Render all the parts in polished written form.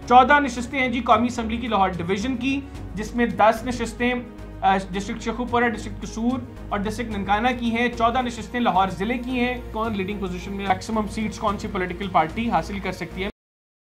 14 नशिस्तें हैं जी कौमी असम्बली की लाहौर डिवीजन की, जिसमें 10 नशिस्तें डिस्ट्रिक्ट शेखुपुरा, डिस्ट्रिक्ट कसूर और डिस्ट्रिक्ट ननकाना की हैं। 14 नशिस्तें लाहौर जिले की हैं। कौन लीडिंग पोजीशन में, मैक्सिमम सीट्स कौन सी पॉलिटिकल पार्टी हासिल कर सकती है?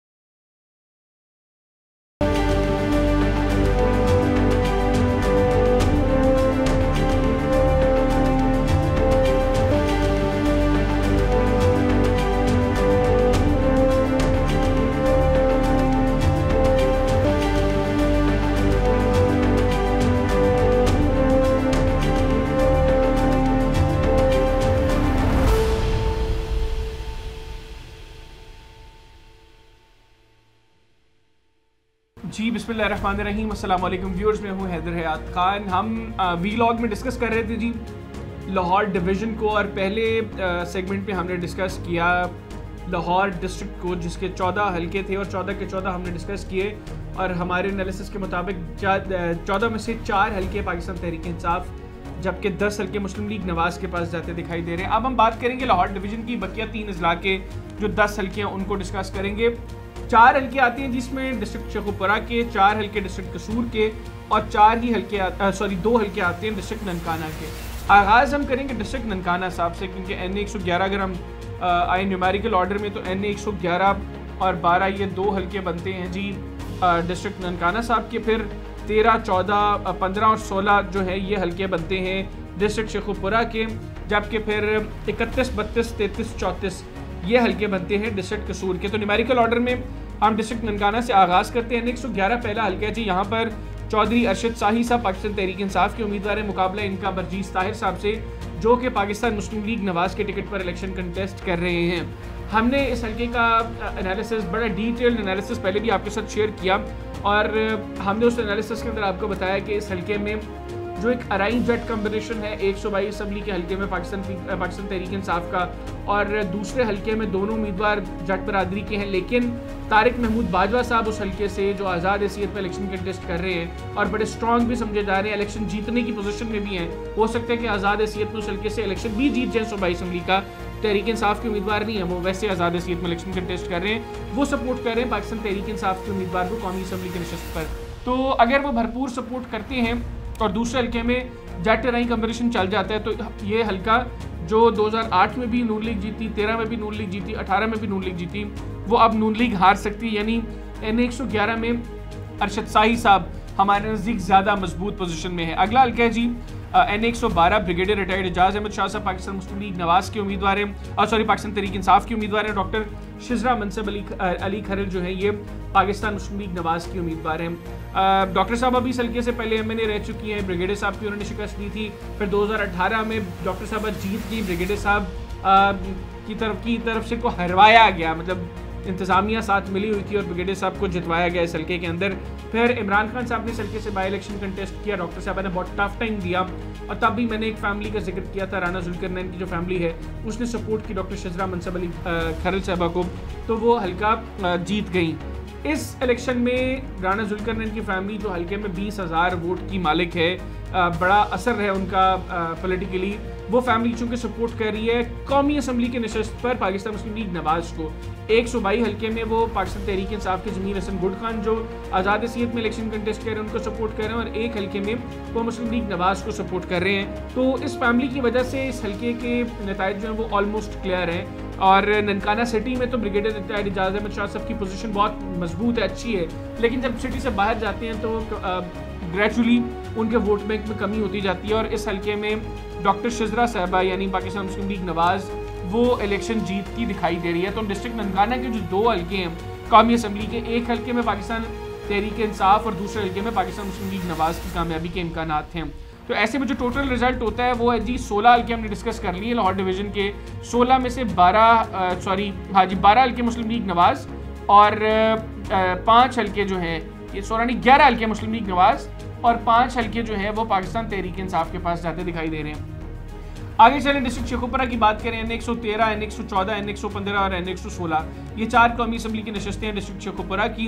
जी बिस्मिल्लाहिर्रहमानिर्रहीम, अस्सलाम वालेकुम व्यूअर्स, मैं हूँ हैदर हयात खान। हम वीलॉग में डिस्कस कर रहे थे जी लाहौर डिवीज़न को, और पहले सेगमेंट पे हमने डिस्कस किया लाहौर डिस्ट्रिक्ट को, जिसके 14 हलके थे और 14 के 14 हमने डिस्कस किए। और हमारे एनालिसिस के मुताबिक 14 में से 4 हलके पाकिस्तान तहरीक इंसाफ, जबकि 10 हलके मुस्लिम लीग नवाज़ के पास जाते दिखाई दे रहे हैं। अब हम बात करेंगे लाहौर डिवीज़न की बकिया 3 अजला के, जो 10 हलके हैं उनको डिस्कस करेंगे। 4 हलके आते हैं जिसमें डिस्ट्रिक्ट शेखुपुरा के, 4 हलके डिस्ट्रिक्ट कसूर के और 2 हलके आते हैं डिस्ट्रिक्ट ननकाना के। आगाज़ हम करेंगे डिस्ट्रिक्ट ननकाना साहब से, क्योंकि NA 111 अगर हम आए न्यूमेरिकल ऑर्डर में तो NA 111 और 12 ये 2 हलके बनते हैं जी डिस्ट्रिक्ट ननकाना साहब के। फिर 13, 14, 15 और 16 जो है ये हलके बनते हैं डिस्ट्रिक्ट शेखुपुरा के, जबकि फिर 31, 32, 33, 34 ये हलके बनते हैं डिस्ट्रिक्ट कसूर के। तो न्यूमेरिकल ऑर्डर में हम डिस्ट्रिक्ट ननकाना से आगाज़ करते हैं। 111 पहला हलका है जी, यहाँ पर चौधरी अरशद शाही साहब पाकिस्तान तहरीक इंसाफ के उम्मीदवार हैं। मुकाबला इनका बरजीज ताहिर साहब से, जो कि पाकिस्तान मुस्लिम लीग नवाज़ के टिकट पर इलेक्शन कंटेस्ट कर रहे हैं। हमने इस हलके का एनालिसिस, बड़ा डिटेल्ड एनालिसिस पहले भी आपके साथ शेयर किया, और हमने उस एनालिसिस के अंदर आपको बताया कि इस हलके में जो एक अराइन जट कम्बिनेशन है 122 असम्बली के हलके में पाकिस्तान तहरीक इंसाफ का, और दूसरे हलके में दोनों उम्मीदवार जट बरादरी के हैं, लेकिन तारिक महमूद बाजवा साहब उस हलके से जो आज़ाद हैसियत पर इलेक्शन कंटेस्ट कर रहे हैं और बड़े स्ट्रॉन्ग भी समझे जा रहे हैं, इलेक्शन जीतने की पोजीशन में भी हैं। हो सकता है कि आज़ाद हैसियत में उस हलके से इलेक्शन भी जीत जाए सूबाई असम्बली का। तहरीक इंसाफ के उम्मीदवार नहीं है वो, वैसे आज़ाद हैसियत में इलेक्शन कंटेस्ट कर रहे हैं, वो सपोर्ट कर रहे हैं पाकिस्तान तहरीक इंसाफ के उम्मीदवार को कौमी असम्बली की नशस्त पर। तो अगर वो भरपूर सपोर्ट करते हैं और दूसरे हलके में जट राई कम्बिनेशन चल जाता है, तो ये हलका जो 2008 में भी नून लीग जीती, 13 में भी नून लीग जीती, 18 में भी नून लीग जीती, वो अब नून लीग हार सकती है। यानी NA 111 में अरशद शाही साहब हमारे नज़दीक ज़्यादा मजबूत पोजीशन में है। अगला हलका है जी NA 112 brigadier retired Ejaz Ahmed Shah साहब पाकिस्तान मुस्लिम लीग नवाज़ के उम्मीदवार हैं, पाकिस्तान तहरीक इंसाफ के उम्मीदवार हैं। डॉक्टर शिजरा मनसब अली खरल जो है ये पाकिस्तान मुस्लिम लीग नवाज़ की उम्मीदवार हैं। डॉक्टर साहब अभी इस हल्के से पहले MNA रह चुकी हैं, ब्रिगेडियर साहब की उन्होंने शिकस्त दी थी। फिर 2018 में डॉक्टर साहब जीत गई, ब्रिगेडियर साहब की तरफ से को हरवाया गया, मतलब इंतज़ामिया साथ मिली हुई थी और ब्रिगेडियर साहब को जितवाया गया इस हल्के के अंदर। फिर इमरान खान साहब ने इस हल्के से बाई इलेक्शन कंटेस्ट किया, डॉक्टर साहब ने बहुत टफ टाइम दिया, और तब भी मैंने एक फैमिली का जिक्र किया था, राना जुल्करनैन की जो फैमिली है उसने सपोर्ट की डॉक्टर शिजरा मनसब अली खरल साहबा को, तो वो हल्का जीत गई। इस इलेक्शन में राना जुल्करनैन की फैमिली जो हल्के में 20,000 वोट की मालिक है, बड़ा असर है उनका पॉलिटिकली, वो फैमिली चूँकि सपोर्ट कर रही है कौमी असम्बली के नशस्त पर पाकिस्तान मुस्लिम लीग नवाज़ को। एक सूबाई हल्के में वो पाकिस्तान तहरीक इंसाफ के जमीर हसन गुड खान जो आज़ाद हैसियत में इलेक्शन कंटेस्ट कर रहे हैं उनको सपोर्ट कर रहे हैं, और एक हल्के में वो मुस्लिम लीग नवाज़ को सपोर्ट कर रहे हैं। तो इस फैमिली की वजह से इस हल्के के नताइज जो हैं वो ऑलमोस्ट क्लियर हैं। और ननकाना सिटी में तो ब्रिगेडियर रिटायर्ड एजाज अहमद शाह साहब की पोजीशन बहुत मजबूत है, अच्छी है, लेकिन जब सिटी से बाहर जाते हैं तो ग्रेजुअली उनके वोट बैंक में कमी होती जाती है। और इस हल्के में डॉक्टर शिजरा साहबा यानी पाकिस्तान मुस्लिम लीग नवाज़ वो इलेक्शन जीतती दिखाई दे रही है। तो डिस्ट्रिक्ट ननकाना के जो 2 हल्के हैं कौमी असम्बली के, एक हल्के में पाकिस्तान तहरीक इंसाफ और दूसरे हल्के में पाकिस्तान मुस्लिम लीग नवाज़ की कामयाबी के इम्कानात हैं। तो ऐसे में जो टोटल रिजल्ट होता है वो है जी 16 हल्के हमने डिस्कस कर लिए लाहौर डिवीज़न के। 16 में से 12 हल्के मुस्लिम लीग नवाज़ और 5 हल्के जो हैं, ये 16 नहीं 11 हल्के मुस्लिम लीग नवाज़ और 5 हल्के जो है वो पाकिस्तान तहरीक इंसाफ के पास जाते दिखाई दे रहे हैं। आगे चलें, डिस्ट्रिक्ट शेखुपुरा की बात करें, N113, N114, N115 और N116 ये 4 कौमी असम्बली की नशस्तें हैं डिस्ट्रिक्ट शेखुपुरा की।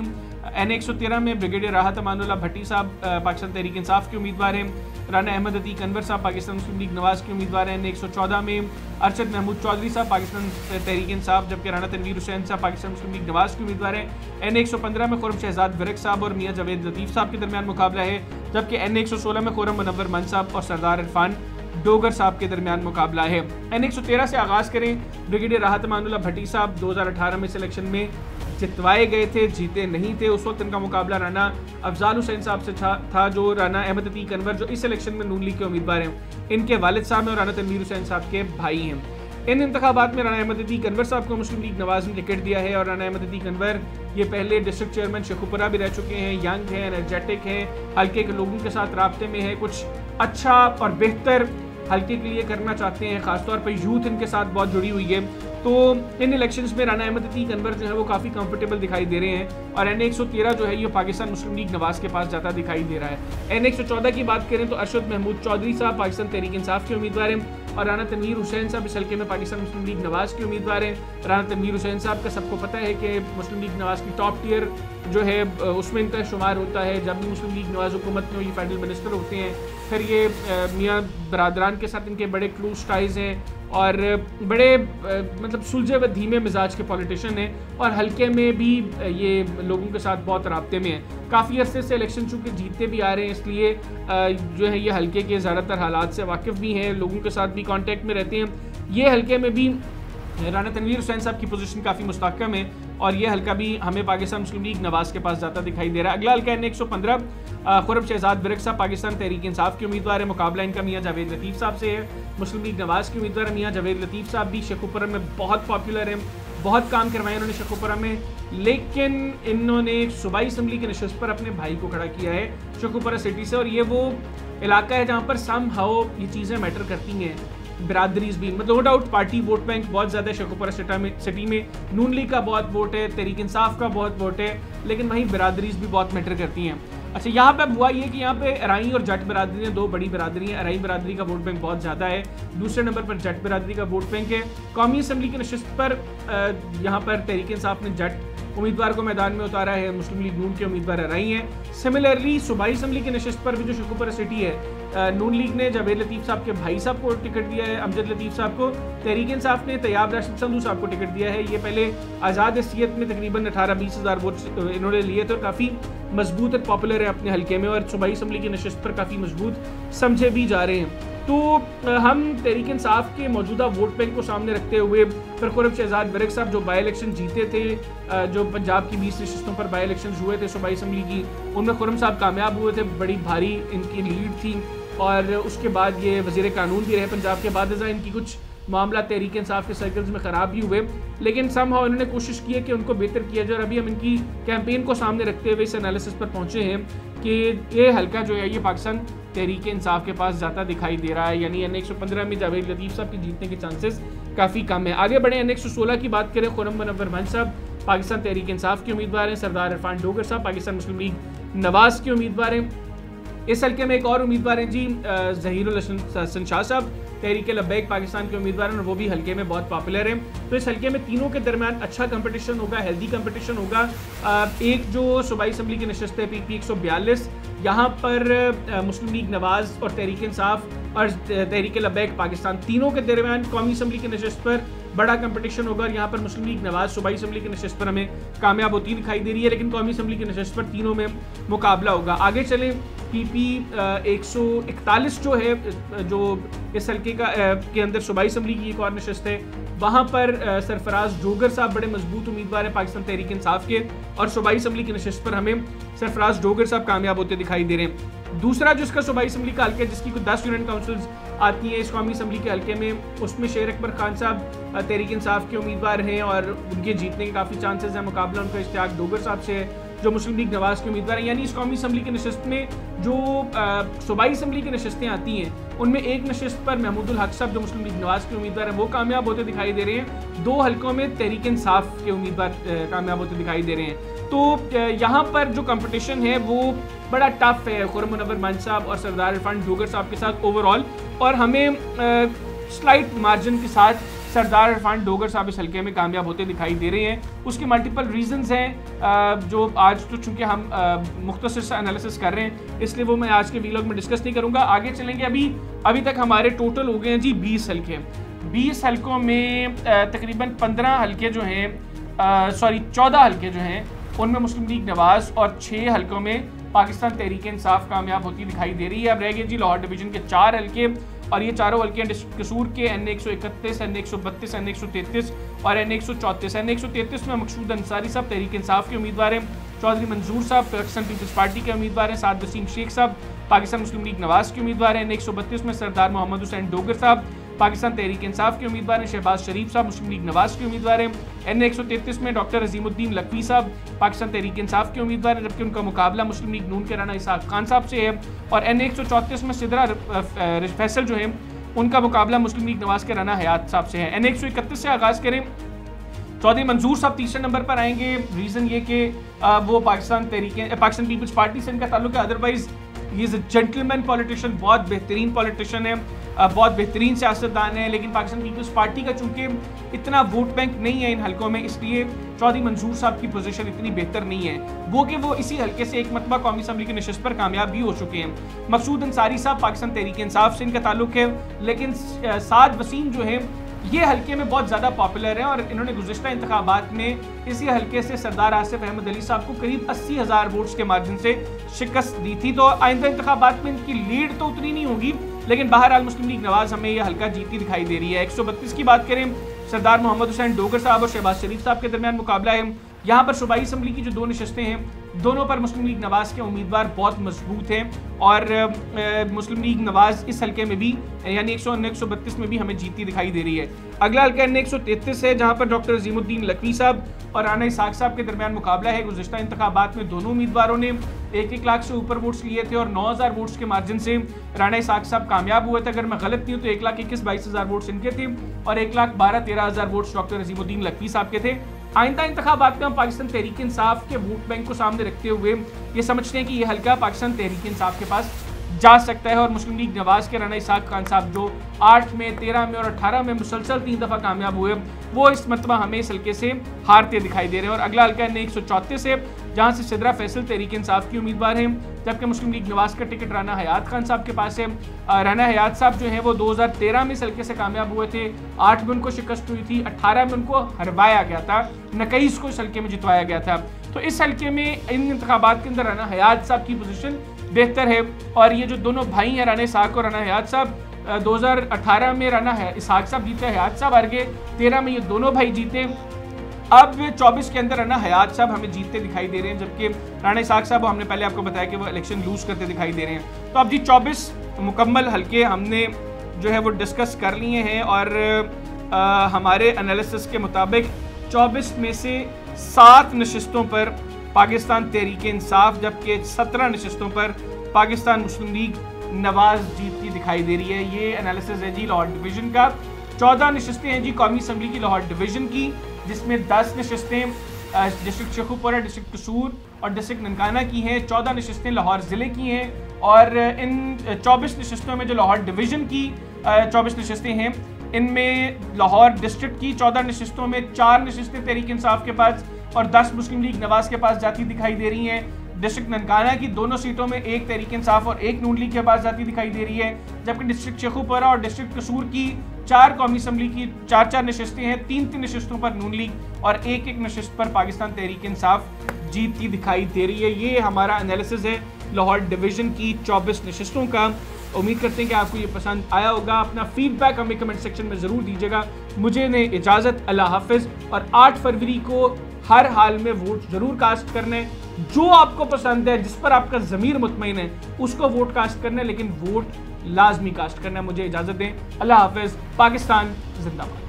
N113 में ब्रिगेडियर राहत अमानुल्लाह भट्टी साहब पाकिस्तान तहरीक इंसाफ के उम्मीदवार हैं। राना अहमद अतीक अनवर साहब पाकिस्तान मुस्लिम लीग नवाज़ के उम्मीदवार हैं। N114 में अरशद महमूद चौधरी साहब पाकिस्तान तहरीक इंसाफ, जबकि राना तनवीर हुसैन साहब पाकिस्तान मुस्लिम लीग नवाज़ के उम्मीदवार हैं। N115 में खुरम शहजाद वरक साहब और मियाँ जावेद लतीफ़ साहब के दरमियान मुकाबला है, जबकि N116 में खुरम मुनव्वर मन साहब और सरदार इरफान डोगर साहब के दरमियान मुकाबला है। N113 से आगाज़ करें, ब्रिगेडियर राहत अमानुल्लाह भट्टी साहब 2018 में सिलेक्शन में जितवाए गए थे, जीते नहीं थे। उस वक्त इनका मुकाबला राना अफजाल हुसैन साहब से था, जो राना अहमद अतीक अनवर जो इस सिलेक्शन में नून लीग के उम्मीदवार हैं, इनके वालिद साहब हैं और राना तनवीर हुसैन साहब के भाई हैं। इन इंतखाबात में राना अहमद अतीक अनवर साहब को मुस्लिम लीग नवाज़ ने टिकट दिया है और राना अहमद अतीक अनवर ये पहले डिस्ट्रिक्ट चेयरमैन शेखुपुरा भी रह चुके हैं, यंग हैं, एनर्जेटिक हैं, हल्के के लोगों के साथ राब्ते में है, कुछ अच्छा और बेहतर हल्के के लिए करना चाहते हैं, खासतौर पर यूथ इनके साथ बहुत जुड़ी हुई है। तो इन इलेक्शंस में राना अहमद अतीक अनवर जो है वो काफ़ी कंफर्टेबल दिखाई दे रहे हैं और N113 जो है ये पाकिस्तान मुस्लिम लीग नवाज़ के पास जाता दिखाई दे रहा है। N114 की बात करें तो अरशद महमूद चौधरी साहब पाकिस्तान तहरीक इंसाफ के उम्मीदवार हैं और राना तनवीर हुसैन साहब इस हल्के में पाकिस्तान मुस्लिम लीग नवाज़ के उम्मीदवार हैं। राना तनवीर हुसैन साहब का सबको पता है कि मुस्लिम लीग नवाज़ की टॉप टियर जो है उसमें इनका शुमार होता है। जब भी मुस्लिम लीग नवाज़ हुकूमत में ये फेडरल मिनिस्टर होते हैं, फिर ये मियाँ बरादरान के साथ इनके बड़े क्लोज टाइज हैं और बड़े मतलब सुलझे व धीमे मिजाज के पॉलिटिशियन हैं और हल्के में भी ये लोगों के साथ बहुत राब्ते में हैं। काफ़ी अरसे से इलेक्शन चूँकि जीतते भी आ रहे हैं, इसलिए जो है ये हल्के के ज़्यादातर हालात से वाकिफ़ भी हैं, लोगों के साथ भी कांटेक्ट में रहते हैं। ये हल्के में भी राना तनवीर हुसैन साहब की पोजीशन काफ़ी मुस्तहकम है और ये हल्का भी हमें पाकिस्तान मुस्लिम लीग नवाज़ के पास जाता दिखाई दे रहा है। अगला हल्का N115 खुरम शहजाद वरक साहब पाकिस्तान तहरीक इंसाफ के उम्मीदवार है। मुकाबला इनका मियाँ जावेद लतीफ़ साहब से है। मुस्लिम लीग नवाज़ के उम्मीदवार मियाँ जावेद लतीफ़ साहब भी शेखुपुरा में बहुत पॉपुलर हैं, बहुत काम करवाए उन्होंने शेखुपुरा में, लेकिन इन्होंने सूबाई असम्बली की नशस्त पर अपने भाई को खड़ा किया है शेखुपुरा सिटी से और ये वो इलाका है जहाँ पर सम हाउ ये चीज़ें मैटर करती हैं। बिरादरीज भी मतलब no doubt party vote bank बहुत ज़्यादा है शेखुपुरा सिटी में, नून लीग का बहुत वोट है, तहरीक इंसाफ का बहुत वोट है, लेकिन वहीं बिरादरीज भी बहुत मैटर करती हैं। अच्छा, यहाँ पे अब हुआ ये कि यहाँ पे अराई और जट बिरादरी हैं, दो बड़ी बिरादरी हैं। अराई बिरादरी का वोट बैंक बहुत ज़्यादा है, दूसरे नंबर पर जट बिरादरी का वोट बैंक है। कौमी असम्बली की नशस्त पर यहाँ पर तहरीक इंसाफ ने जट उम्मीदवार को मैदान में उतारा है, मुस्लिम लीग नून के उम्मीदवार अराई हैं। सिमिलरली सूबाई असम्बली की नशस्त पर भी जो शेखुपुरा सिटी है, नून लीग ने जावेद लतीफ़ साहब के भाई साहब को टिकट दिया है, अमजद लतीफ़ साहब को। तहरीक इंसाफ ने तैयाब राशिद संधू साहब को टिकट दिया है। ये पहले आज़ाद हैसियत में तकरीबन 18-20 हज़ार वोट इन्होंने लिए थे और काफ़ी मजबूत और पॉपुलर है अपने हल्के में और सूबाई असम्बली की नशस्त पर काफ़ी मजबूत समझे भी जा रहे हैं। तो हम तहरीक इंसाफ के मौजूदा वोट बैंक को सामने रखते हुए फिर खुरम शहजाद वरक साहब जो बाई इलेक्शन जीते थे, जो पंजाब की 20 नशस्तों पर बाई इलेक्शन हुए थे सूबाई असम्बली की, उनमें खुरम साहब कामयाब हुए थे, बड़ी भारी इनकी लीड थी और उसके बाद ये वज़ीर कानून भी रहे पंजाब के बाद। इनकी कुछ मामला तहरीक इंसाफ के सर्कल्स में ख़राब भी हुए, लेकिन समहाउ इन्होंने कोशिश की है कि उनको बेहतर किया जाए और अभी हम इनकी कैंपेन को सामने रखते हुए इस एनालिसिस पर पहुँचे हैं कि ये हल्का जो है ये पाकिस्तान तहरीक इंसाफ के पास जाता दिखाई दे रहा है, यानी N115 में जावेद लतीफ़ साहब के जीतने के चांसेस काफ़ी कम है। आगे बढ़े, N116 की बात करें, खुरम मुनव्वर मन साहब पाकिस्तान तहरीक इंसाफ के उम्मीदवार हैं, सरदार इरफान डोगर साहब पाकिस्तान मुस्लिम लीग नवाज़ के उम्मीदवार हैं। इस हल्के में एक और उम्मीदवार हैं जी ज़हीरुल हसन शाह साहब तहरीक लब्बैक पाकिस्तान के उम्मीदवार हैं और वो भी हल्के में बहुत पॉपुलर हैं। तो इस हल्के में तीनों के दरमियान अच्छा कंपटीशन होगा, हेल्दी कंपटीशन होगा। एक जो सूबाई असम्बली की नशस्त है PP 142, यहाँ पर मुस्लिम लीग नवाज़ और तहरीक इंसाफ और तहरीक लब्बैक पाकिस्तान तीनों के दरमियान कौमी असम्बली की नशस्त पर बड़ा कंपटीशन होगा और यहाँ पर मुस्लिम लीग नवाज़ सूबाई असम्बली की नशस्त पर हमें कामयाब होती दिखाई दे रही है, लेकिन कौमी असम्बली की नशस्त पर तीनों में मुकाबला होगा। आगे चलें, PP 141 जो है, जो इस हल्के के अंदर सूबाई असम्बली की एक और नशस्त है, वहाँ पर सरफराज डोगर साहब बड़े मजबूत उम्मीदवार हैं पाकिस्तान तहरीक इंसाफ के और सूबाई असम्बली की नशस्त पर हमें सरफराज डोगर साहब कामयाब होते दिखाई दे रहे हैं। दूसरा जो इसका सूबाई असम्बली का हल्का है, जिसकी कुछ 10 यूनियन काउंसिल्स आती हैं इस कौमी असम्बली के हल्के में, उसमें शेर अकबर खान साहब तहरीक इंसाफ के उम्मीदवार हैं और उनके जीतने के काफ़ी चांसेस हैं। मुकाबला उनका इश्तियाक डोगर साहब से है जो मुस्लिम लीग नवाज़ के उम्मीदवार हैं। यानी इस कौमी असम्बली की नशस्त में जो सूबाई असम्बली की नशस्तें आती हैं उनमें एक नशस्त पर महमूदुल हक साहब जो मुस्लिम लीग नवाज़ के उम्मीदवार हैं वो कामयाब होते दिखाई दे रहे हैं। 2 हल्कों में तहरीक इंसाफ के उम्मीदवार कामयाब होते दिखाई दे रहे हैं। तो यहाँ पर जो कंपटीशन है वो बड़ा टफ है खुरम मुनव्वर मन साहब और सरदार इरफान डोगर साहब के साथ ओवरऑल, और हमें स्लाइट मार्जिन के साथ सरदार इरफान डोगर साहब इस हल्के में कामयाब होते दिखाई दे रहे हैं। उसके मल्टीपल रीजंस हैं जो आज तो चूंकि हम मुख्तसर सा एनालिसिस कर रहे हैं इसलिए वो मैं आज के वीलॉग में डिस्कस नहीं करूंगा। आगे चलेंगे। अभी तक हमारे टोटल हो गए हैं जी 20 हल्के। 20 हल्कों में तकरीबन 15 हल्के जो हैं 14 हल्के जो हैं उनमें मुस्लिम लीग नवाज और 6 हल्कों में पाकिस्तान तहरीक इंसाफ कामयाब होती दिखाई दे रही है। अब रह गए जी लाहौर डिवीजन के 4 हल्के और ये चारों हल्के डिस्ट्रिक्ट कसूर के N131, N132, N133 और N134। N133 में मकसूद अंसारी साहब तहरीक इंसाफ के उम्मीदवार हैं। चौधरी मंजूर साहब पाकिस्तान पीपल्स पार्टी के उम्मीदवार हैं। साद वसीम शेख साहब पाकिस्तान मुस्लिम लीग नवाज के उम्मीदवार हैं। N132 में सरदार मोहम्मद हुसैन डोगर साहब पाकिस्तान तहरीक इंसाफ के उम्मीदवार हैं। शहबाज शरीफ साहब मुस्लिम लीग नवाज के उम्मीदवार हैं। N133 में डॉक्टर अजीमुद्दीन लखवी साहब पाकिस्तान तहरीक इंसाफ के उम्मीदवार हैं, जबकि उनका मुकाबला मुस्लिम लीग नून के राना इसाक खान साहब से है। और N134 में सिदरा फैसल जो है उनका मुकाबला मुस्लिम लीग नवाज के राना हयात साहब से है। N131 से आगाज करें। चौधरी मंजूर साहब तीसरे नंबर पर आएंगे। रीजन ये कि वो पाकिस्तान पीपल्स पार्टी से इनका ताल्लुक है। Otherwise he is a gentleman politician, बहुत बेहतरीन पॉलिटिशियन है, बहुत बेहतरीन सियासतदान है। लेकिन पाकिस्तान पीपल्स पार्टी का चूंकि इतना वोट बैंक नहीं है इन हल्कों में, इसलिए चौधरी मंजूर साहब की पोजीशन इतनी बेहतर नहीं है। वो इसी हल्के से एक मरतबा कौमी असम्बली की नशिस्त पर कामयाब भी हो चुके हैं। मकसूद अंसारी साहब पाकिस्तान तहरीक इंसाफ से इनका ताल्लुक है, लेकिन साद वसीम जो है ये हल्के में बहुत ज़्यादा पॉपुलर है और इन्होंने गुज़िश्ता इंतखाबात में इसी हल्के से सरदार आसिफ अहमद अली साहब को करीब 80,000 वोट्स के मार्जिन से शिकस्त दी थी। तो आइंदा इंतखाबात में इनकी लीड तो उतनी नहीं होगी, लेकिन बहरहाल मुस्लिम लीग नवाज हमें यह हल्का जीती दिखाई दे रही है। 132 की बात करें, सरदार मोहम्मद हुसैन डोगर साहब और शहबाज शरीफ साहब के दरमियान मुकाबला है। यहाँ पर सूबाई असम्बली की जो 2 नशस्तें हैं, दोनों पर मुस्लिम लीग नवाज के उम्मीदवार बहुत मजबूत हैं और मुस्लिम लीग नवाज इस हल्के में भी यानी 132 में भी हमें जीती दिखाई दे रही है। अगला हल्का N133 है, जहाँ पर डॉक्टर अजीमुद्दीन लखवी साहब और राना इसाक साहब के दरमियान मुकाबला है। गुज़िश्ता इंतखाबात में दोनों उम्मीदवारों ने 1-1 लाख से ऊपर वोट्स लिए थे और 9,000 वोट्स के मार्जिन से राना इसाक साहब कामयाब हुए थे। अगर मैं गलत नहीं हूँ तो 1,21,22,000 वोट्स इनके थे और 1,12,13,000 वोट्स डॉक्टर अजीमुद्दीन लखवी साहब के थे। आइंदा इंतखाबात में हम पाकिस्तान तहरीक इंसाफ के वोट बैंक को सामने रखते हुए ये समझते हैं कि ये हल्का पाकिस्तान तहरीक इंसाफ के पास जा सकता है और मुस्लिम लीग नवाज के राना इसाक खान साहब जो 8 में, 13 में और 18 में मुसलसल 3 दफ़ा कामयाब हुए, वो इस मरतबा हमें इस हल्के से हारते दिखाई दे रहे हैं। और अगला हल्का N134 है, जहाँ से सिदरा फैसल तहरीक इंसाफ की उम्मीदवार हैं, जबकि मुस्लिम लीग नवाज का टिकट राना हयात खान साहब के पास है। राना हयात साहब जो है वो 2013 में इस हल्के से कामयाब हुए थे। 8 में उनको शिकस्त हुई थी, 18 में उनको हरवाया गया था, 29 को इस हल्के में जितवाया गया था। तो इस हल्के में इन इंतखाबात के अंदर राना हयात साहब की पोजीशन बेहतर है। और ये जो दोनों भाई हैं राना इसाक और राना हयात साहब, 2018 में राना इसाक साहब जीते, हयात साहब हार गए। 13 में ये दोनों भाई जीते। अब 24 के अंदर राना हयात साहब हमें जीतते दिखाई दे रहे हैं, जबकि राना इसाक साहब हमने पहले आपको बताया कि वो इलेक्शन लूज करते दिखाई दे रहे हैं। तो अब जी 24 मुकम्मल हल्के हमने जो है वो डिस्कस कर लिए हैं और हमारे एनालिसिस के मुताबिक 24 में से 7 नशिस्तों पर पाकिस्तान तहरीक इंसाफ, जबकि 17 नशिस्तों पर पाकिस्तान मुस्लिम लीग नवाज जीतती दिखाई दे रही है। ये एनालिसिस है जी लाहौर डिवीजन का। 14 नशिस्तें हैं जी कौमी असम्बली की लाहौर डिवीजन की, जिसमें 10 नशिस्तें डिस्ट्रिक्ट शेखुपुरा, डिस्ट्रिक्ट कसूर और डिस्ट्रिक्ट ननकाना की हैं। 14 नशिस्तें लाहौर ज़िले की हैं और इन 24 नशिस्तों में जो लाहौर डिवीजन की 24 नशिस्तें हैं, इनमें लाहौर डिस्ट्रिक्ट की 14 नशिस्तों में 4 नशिस्तें तहरीक इंसाफ के पास और 10 मुस्लिम लीग नवाज के पास जाती दिखाई दे रही हैं। डिस्ट्रिक्ट ननकाना की दोनों सीटों में 1 तहरीक इंसाफ और 1 नून लीग के पास जाती दिखाई दे रही है, जबकि डिस्ट्रिक्ट शेखुपुरा और डिस्ट्रिक्ट कसूर की 4 कौमी असम्बली की 4-4 नशिस्तें हैं। 3-3 नशिस्तों पर नून लीग और 1-1 नशिस्त पर पाकिस्तान तहरीक इंसाफ जीतती दिखाई दे रही है। ये हमारा एनालिसिस है लाहौर डिवीजन की 24 नशिस्तों का। उम्मीद करते हैं कि आपको ये पसंद आया होगा। अपना फीडबैक हमें कमेंट सेक्शन में ज़रूर दीजिएगा। मुझे ने इजाज़त, अल्लाह हाफिज़। और 8 फरवरी को हर हाल में वोट ज़रूर कास्ट करने, जो आपको पसंद है, जिस पर आपका ज़मीर मुतमईन है, उसको वोट कास्ट करना है, लेकिन वोट लाजमी कास्ट करना है। मुझे इजाज़त दें। अल्लाह हाफिज़। पाकिस्तान जिंदाबाद।